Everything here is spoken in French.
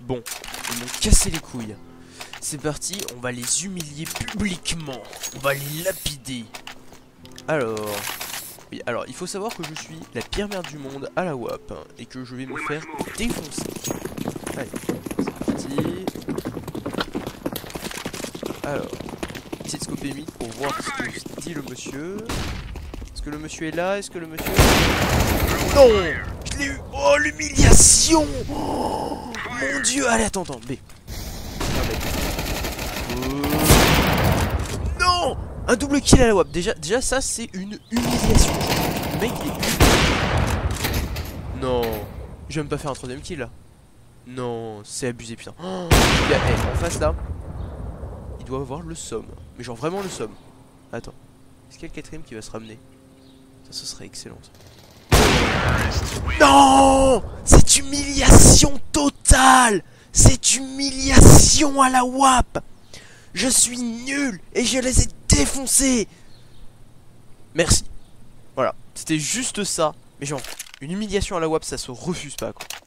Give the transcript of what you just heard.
Bon, ils m'ont cassé les couilles. C'est parti, on va les humilier publiquement. On va les lapider. Alors... Oui, alors il faut savoir que je suis la pire merde du monde à la WAP. Et que je vais me faire défoncer. Allez, c'est parti. Alors, petite scope émite pour voir ce que dit le monsieur. Est-ce que le monsieur est là? Est-ce que le monsieur... Non! Je l'ai eu! Oh, l'humiliation! Oh, mon dieu! Allez, attends, B. Non! Un double kill à la WAP. Déjà ça, c'est une humiliation. Le mec, il est... Non! Je vais même pas faire un troisième kill, là. Non, c'est abusé, putain. Oh, il y a, en face, là, il doit avoir le somme. Mais genre, vraiment le somme. Attends. Est-ce qu'il y a le quatrième qui va se ramener? Ça, ce serait excellent. Non! C'est humiliation totale! C'est humiliation à la WAP! Je suis nul et je les ai défoncés! Merci. Voilà, c'était juste ça. Mais genre, une humiliation à la WAP, ça se refuse pas, quoi.